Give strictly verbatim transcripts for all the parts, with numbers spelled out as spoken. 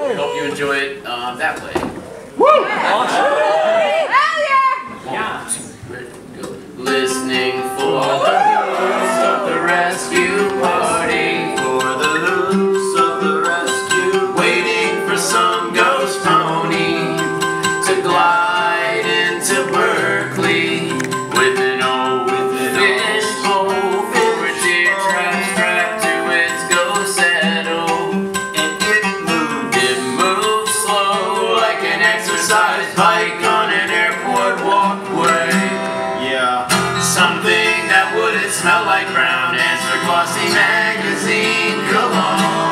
hope you enjoy it um, that way. Woo! Awesome. Hell yeah! One, two, ready, go. Listening for the news of the rescue party. For the news of the rescue. Waiting for some ghost pony to glide into Berkeley with an old fishbowl for a tear trap strapped to its ghost saddle. And it moved, it moved slow like an exercise bike on an airport walkway. Yeah, something that wouldn't smell like brown ants or glossy magazine cologne.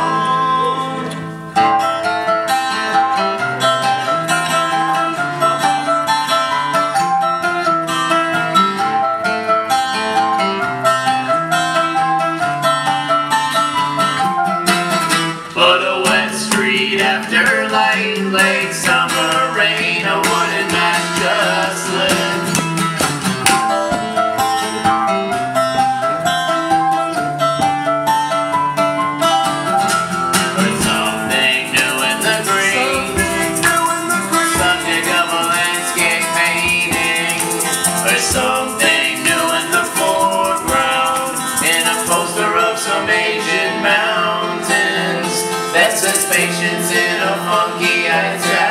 But a wet street after light, late summer rain, a wooden mat just lit. But something new in the green, something of a landscape painting, or something new in the foreground, in a poster of some Asian mountains that says patience in a funky italic.